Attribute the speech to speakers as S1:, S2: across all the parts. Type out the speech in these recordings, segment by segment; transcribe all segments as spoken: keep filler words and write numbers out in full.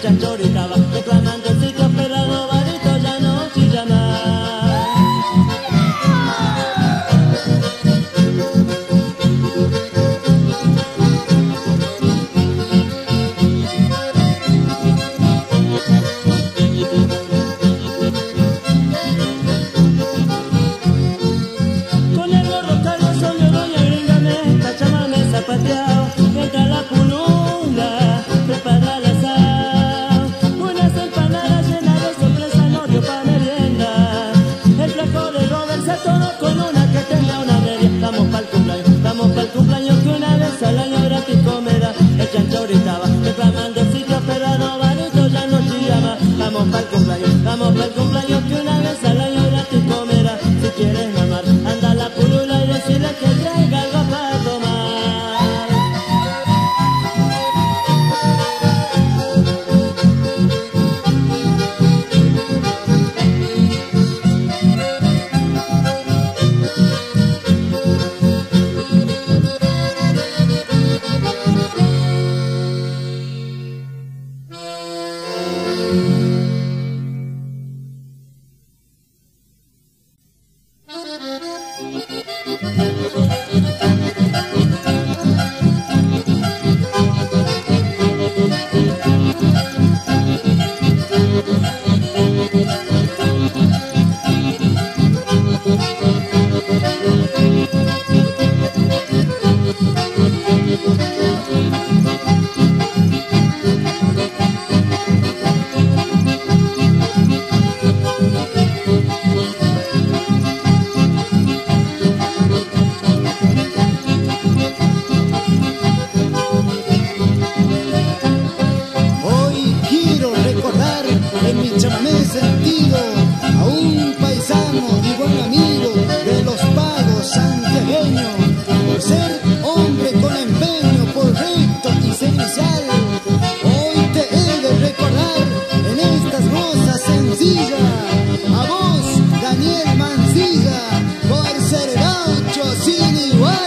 S1: chancho gritaba, reclamando el sitio, pero Adobarito ya no chilla más. Con el gorro calioso yo doy a gringame, cachamame zapateado, mientras la punula prepara el asado. Unas empanadas llenas de sorpresa no dio pa' merienda. El flaco de Robert se atoró con una que tenía una media. Vamos pa'l cumpleaños, vamos pa'l cumpleaños, que una vez al año gratis comerá. El chancho gritaba, reclamando el sitio, pero Adobarito ya no chilla más. Vamos pa'l cumpleaños, vamos pa'l cumpleaños, que una vez al año gratis comerá. Si quieres mamar, anda a la pulula y decirle que traiga algo para tomar.
S2: Hoy quiero recordar en mi chamamé sentido a un paisano y buen amigo de los pagos santiagueños, por ser hombre con empeño, por recto y servicial. Hoy te he de recordar en estas rosas sencillas, a vos, Daniel Mancilla, por ser gaucho sin igual.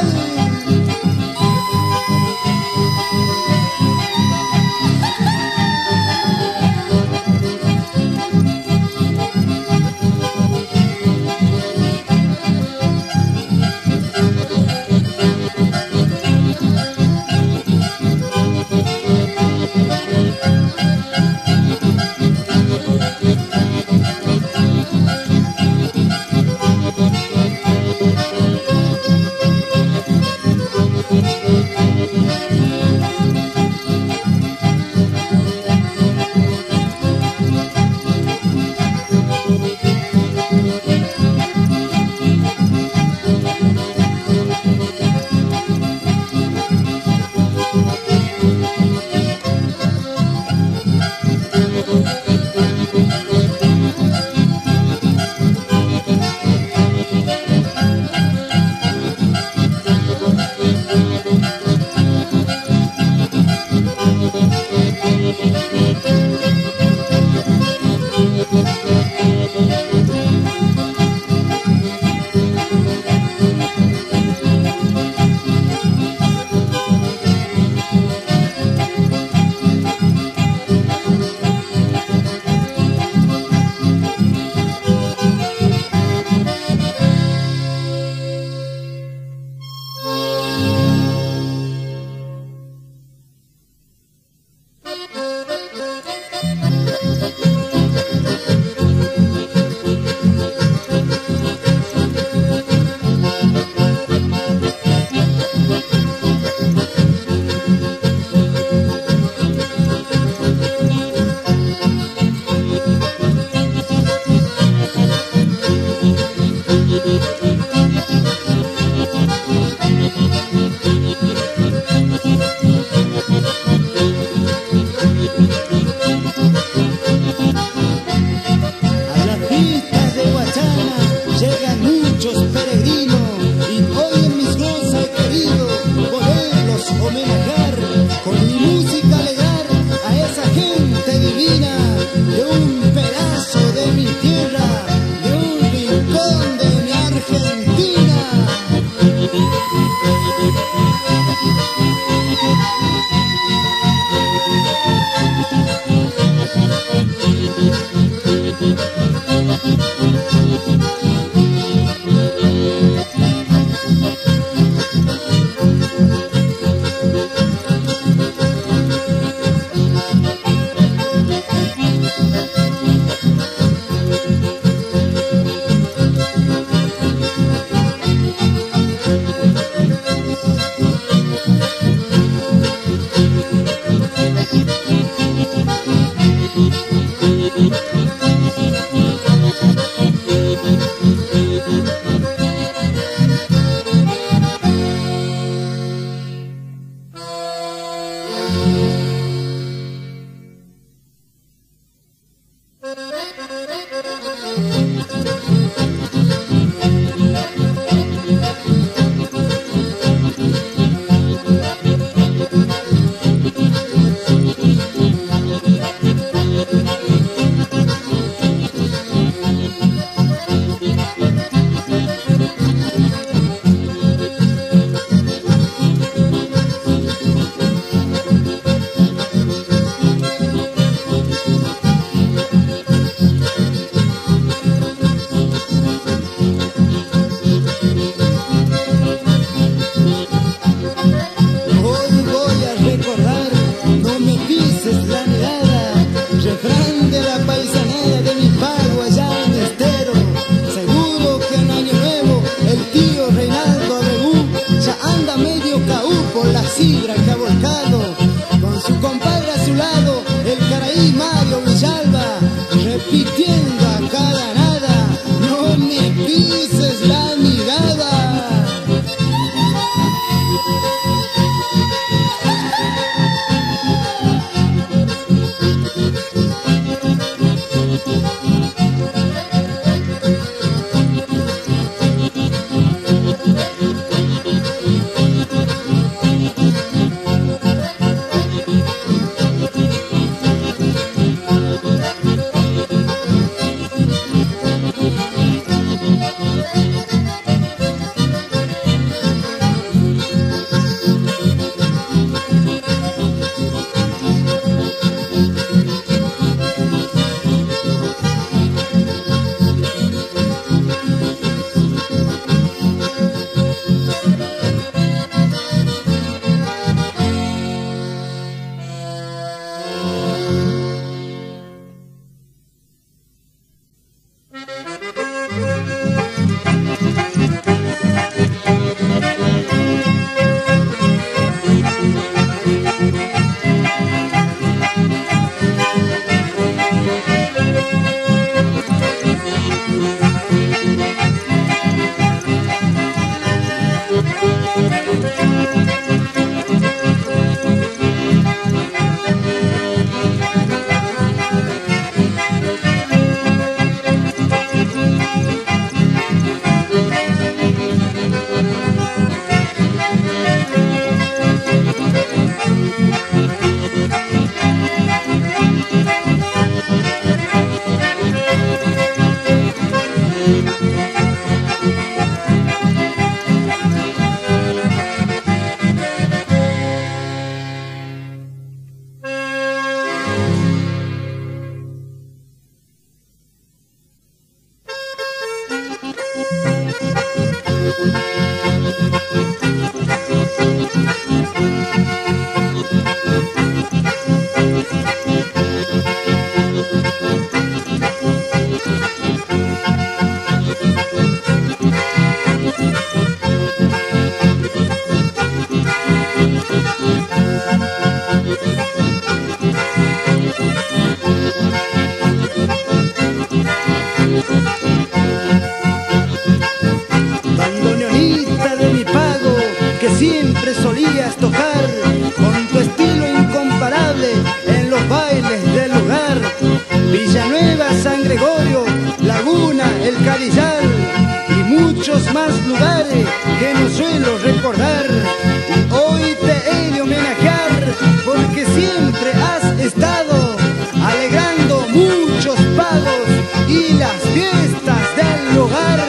S2: más lugares que no suelo recordar. Y hoy te he de homenajear porque siempre has estado alegrando muchos pagos y las fiestas del hogar.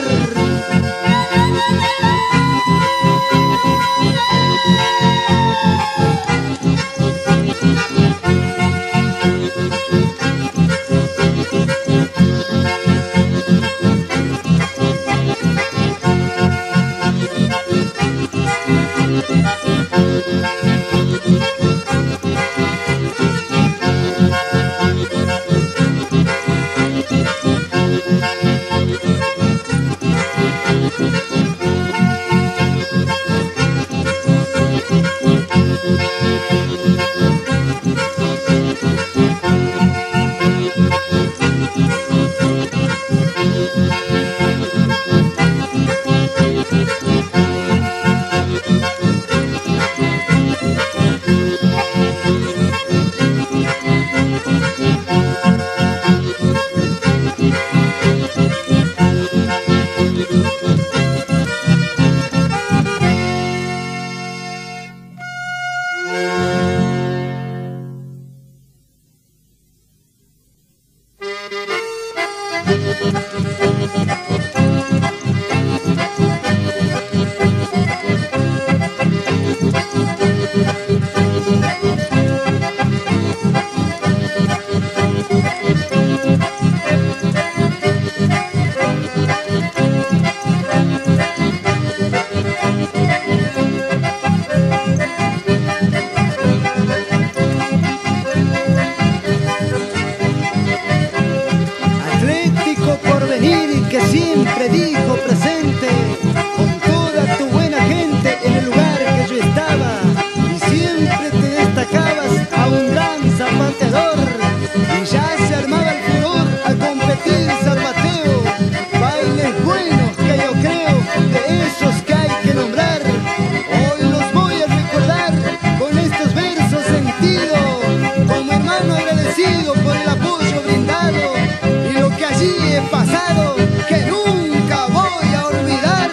S2: Que siempre dijo presente, con toda tu buena gente en el lugar que yo estaba, y siempre te destacabas a un gran zapateador, y ya se armaba el furor a competir zapateo, bailes buenos que yo creo de esos que hay que nombrar. Hoy los voy a recordar con estos versos sentidos, como hermano agradecido por el apoyo brindado y lo que allí he pasado, que nunca voy a olvidar.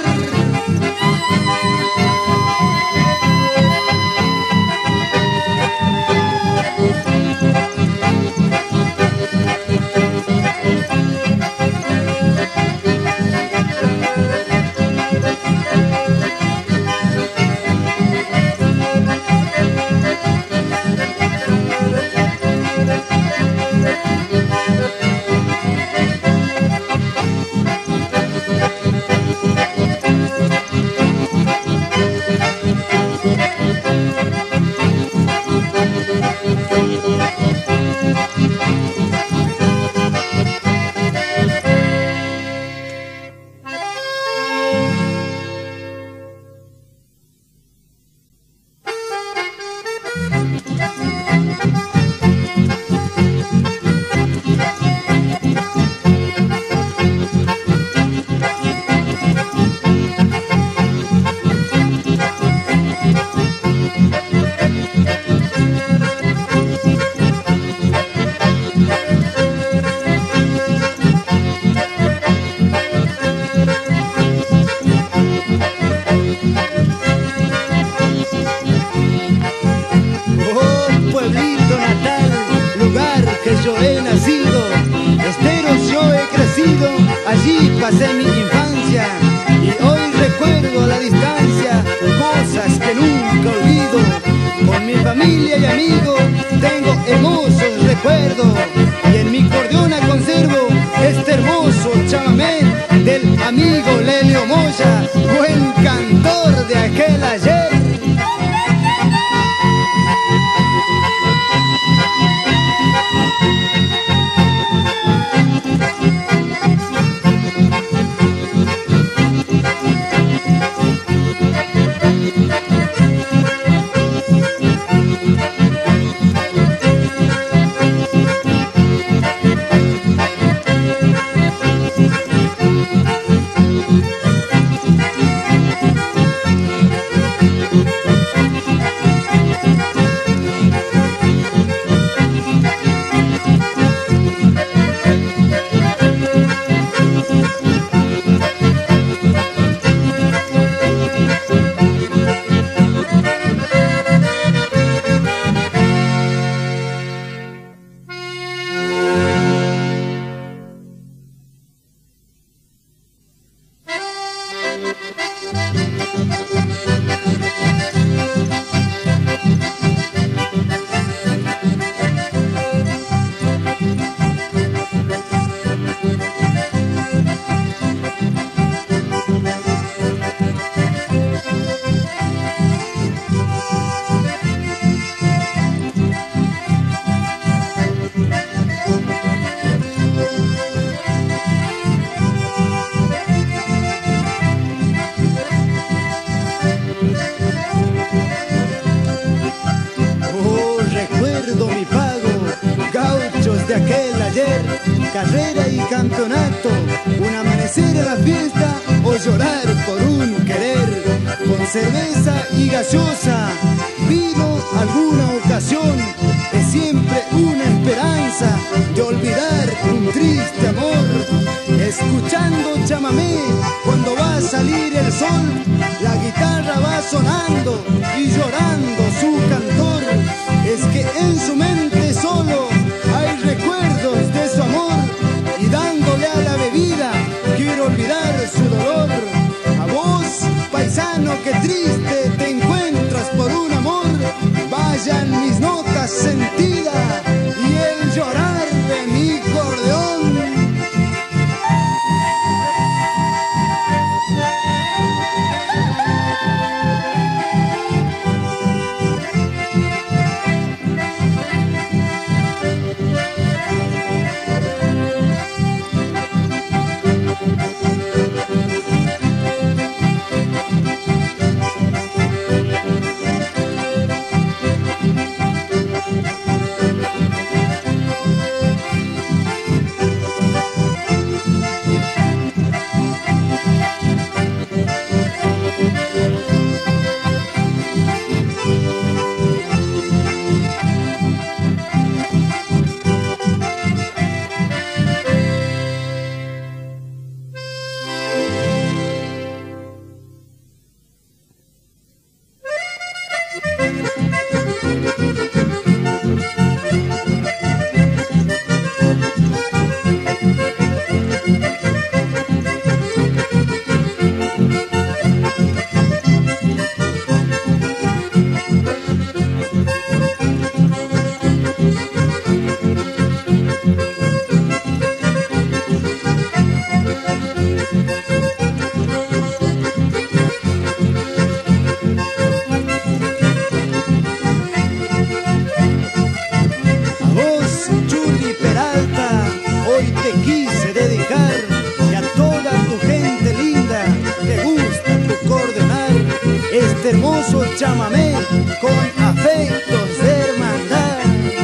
S2: Allí pasé mi infancia y hoy recuerdo a la distancia cosas que nunca olvido. Con mi familia y amigos tengo hermosos recuerdos y en mi cordiona conservo este hermoso chamamé del amigo Lelio Moya, buen cantor de aquel ayer. de aquel ayer, carrera y campeonato, un amanecer a la fiesta o llorar por un querer, con cerveza y gaseosa, vino alguna ocasión, es siempre una esperanza de olvidar un triste amor, escuchando chamamé cuando va a salir el sol, la guitarra va sonando y llorando su cantor, es que en su mente solo hay recuerdos de su amor y dándole a la bebida quiero olvidar su dolor. A vos, paisano, que triste te encuentras por un amor, vayan mis notas sentidas y el llorar de mi acordeón. Hermoso chamamé con afectos de hermandad.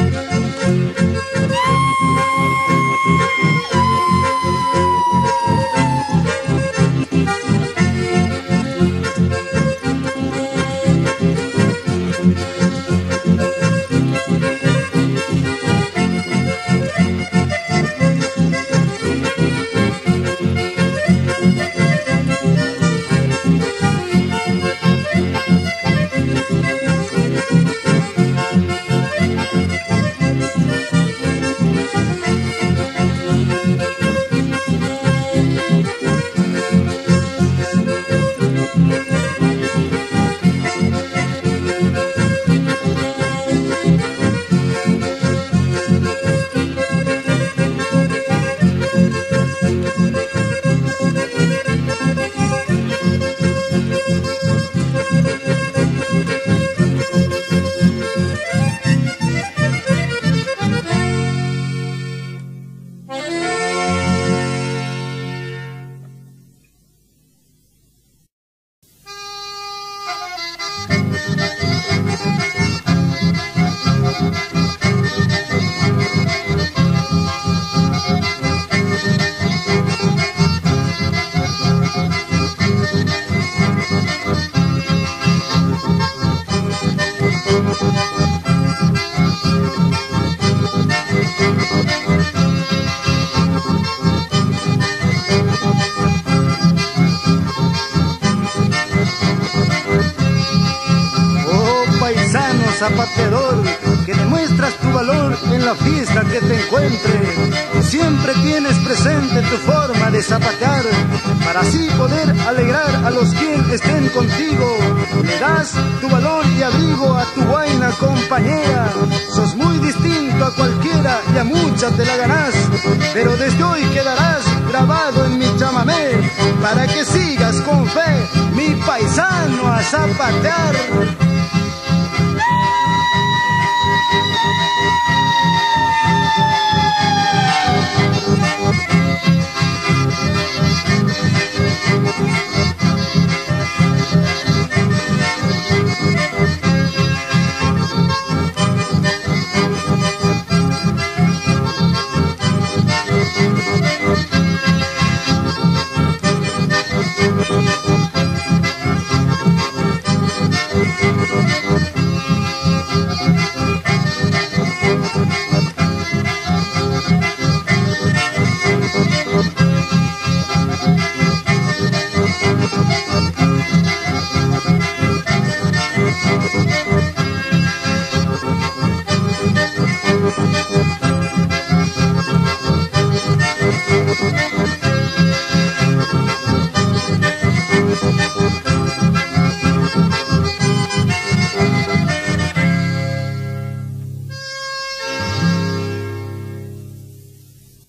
S2: Zapateador, que demuestras tu valor en la fiesta que te encuentre, siempre tienes presente tu forma de zapatear, para así poder alegrar a los que estén contigo, le das tu valor y abrigo a tu guaina compañera, sos muy distinto a cualquiera y a muchas te la ganás, pero desde hoy quedarás grabado en mi chamamé, para que sigas con fe, mi paisano, a zapatear.